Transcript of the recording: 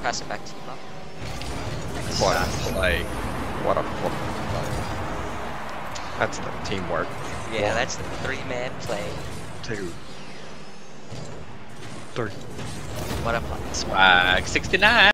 Pass it back to you, Bob. What a play. What a play. That's the teamwork. Yeah, 1, that's the 3-man play. 2, 3. What a play. Swag 69.